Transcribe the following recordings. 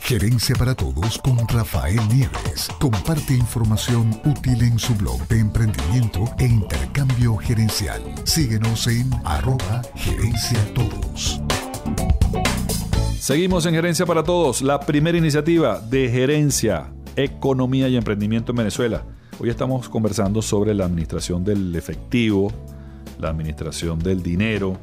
Gerencia para Todos con Rafael Nieves. Comparte información útil en su blog de emprendimiento e intercambio gerencial. Síguenos en @gerenciatodos. Seguimos en Gerencia para Todos, la primera iniciativa de gerencia, economía y emprendimiento en Venezuela. Hoy estamos conversando sobre la administración del efectivo, la administración del dinero,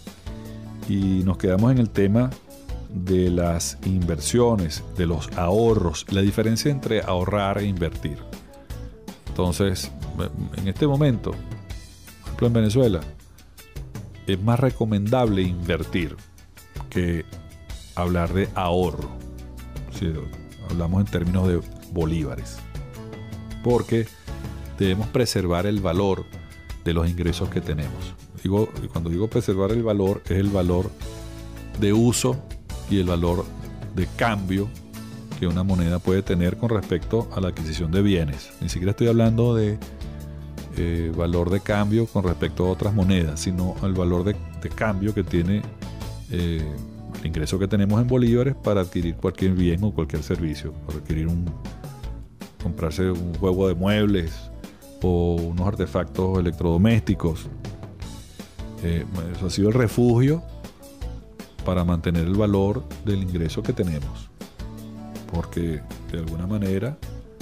y nos quedamos en el tema de las inversiones, de los ahorros, la diferencia entre ahorrar e invertir. Entonces, en este momento, por ejemplo en Venezuela, es más recomendable invertir que hablar de ahorro. Si hablamos en términos de bolívares, porque debemos preservar el valor de los ingresos que tenemos. Cuando digo preservar el valor, es el valor de uso y el valor de cambio que una moneda puede tener con respecto a la adquisición de bienes. Ni siquiera estoy hablando de valor de cambio con respecto a otras monedas, sino el valor de cambio que tiene el ingreso que tenemos en bolívares para adquirir cualquier bien o cualquier servicio, para adquirir comprarse un juego de muebles o unos artefactos electrodomésticos. Eso ha sido el refugio para mantener el valor del ingreso que tenemos, porque de alguna manera,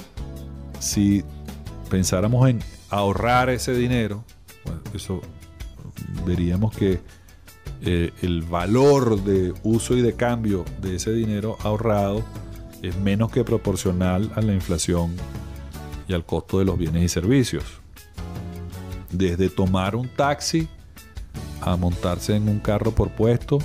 si pensáramos en ahorrar ese dinero, bueno, eso veríamos que el valor de uso y de cambio de ese dinero ahorrado es menos que proporcional a la inflación y al costo de los bienes y servicios. Desde tomar un taxi a montarse en un carro por puesto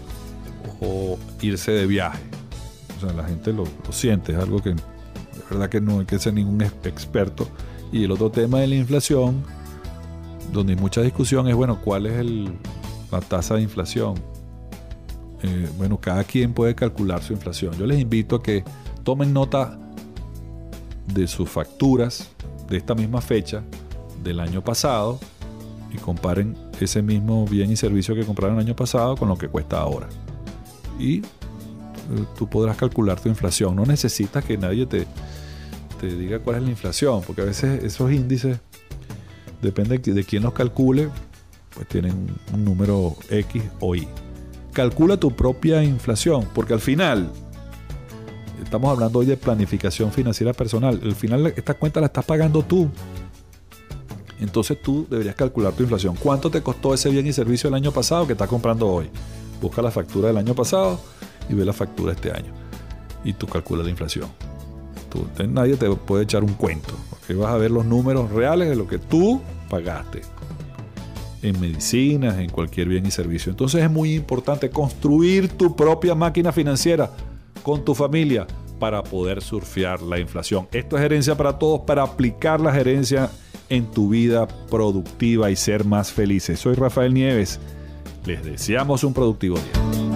o irse de viaje. O sea, la gente lo siente, es algo que de verdad que no hay que ser ningún experto. Y el otro tema de la inflación, donde hay mucha discusión, es bueno, ¿cuál es la tasa de inflación? Bueno, cada quien puede calcular su inflación. Yo les invito a que tomen nota de sus facturas de esta misma fecha del año pasado y comparen ese mismo bien y servicio que compraron el año pasado con lo que cuesta ahora. Y tú podrás calcular tu inflación. No necesitas que nadie te diga cuál es la inflación, porque a veces esos índices, depende de quién los calcule, pues tienen un número X o Y. Calcula tu propia inflación, porque al final, estamos hablando hoy de planificación financiera personal, al final esta cuenta la estás pagando tú. Entonces tú deberías calcular tu inflación. ¿Cuánto te costó ese bien y servicio el año pasado que estás comprando hoy? Busca la factura del año pasado y ve la factura este año. Y tú calculas la inflación. Nadie te puede echar un cuento, porque vas a ver los números reales de lo que tú pagaste en medicinas, en cualquier bien y servicio. Entonces es muy importante construir tu propia máquina financiera con tu familia para poder surfear la inflación. Esto es Gerencia para Todos, para aplicar la gerencia en tu vida productiva y ser más felices. Soy Rafael Nieves. Les deseamos un productivo día.